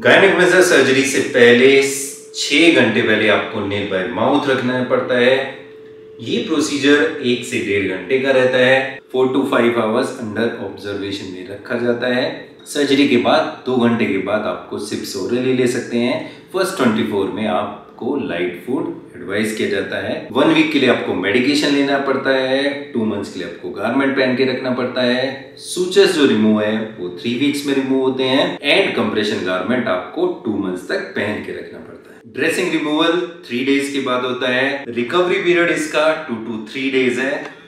Gynaec major surgery से पहले 6 घंटे पहले आपको नेल बाय माउथ रखना पड़ता है। ये प्रोसीजर 1 से 1.5 घंटे का रहता है। 4 to 5 आवर्स अंडर ऑब्जर्वेशन में रखा जाता है। सर्जरी के बाद 2 घंटे के बाद आपको सिप्स ओरली ले सकते हैं। फर्स्ट 24 में आपको लाइट फूड एडवाइस किया जाता है। 1 वीक के लिए आपको मेडिकेशन लेना पड़ता है। 2 मंथ्स के लिए आपको गारमेंट पहन के रखना पड़ता है। सूचर्स जो रिमूव है वो 3 वीक्स में रिमूव होते हैं एंड कंप्रेशन गारमेंट आपको 2 मंथ्स तक पहन के रखना पड़ता है। ड्रेसिंग रिमूवल 3 डेज के बाद होता है। रिकवरी पीरियड इसका 2 to 3 डेज है।